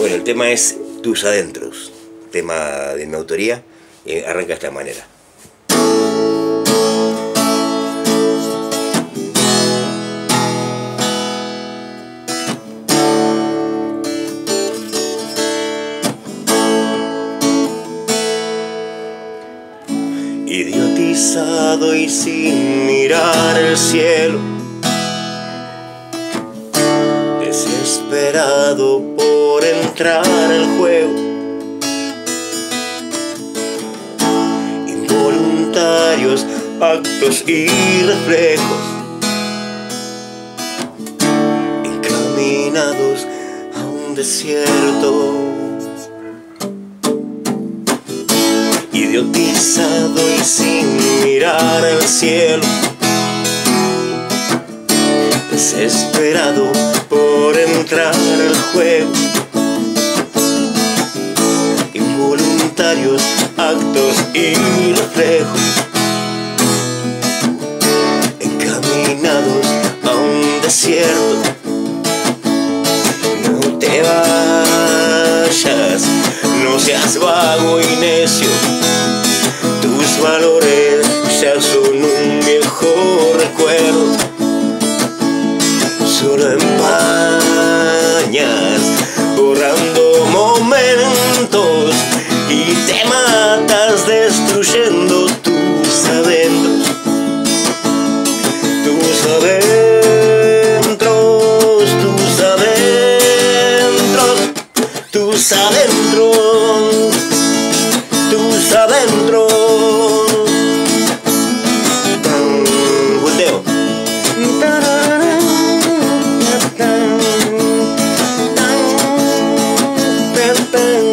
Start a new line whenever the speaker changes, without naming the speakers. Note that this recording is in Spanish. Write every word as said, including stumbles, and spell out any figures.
Bueno, el tema es Tus Adentros, tema de mi autoría, y arranca de esta manera. Idiotizado y sin mirar el cielo, desesperado por entrar al juego, involuntarios actos y reflejos, encaminados a un desierto. Idiotizado y sin mirar el cielo, desesperado por entrar al juego, involuntarios actos y reflejos, encaminados a un desierto. No te vayas, no seas vago y necio, tus valores ya son un viejo recuerdo. Solo empañas, borrando momentos, y te matas destruyendo tus adentros. Tus adentros, tus adentros, tus adentros, tus adentros. Volteo. Tan, tan, tan, tan.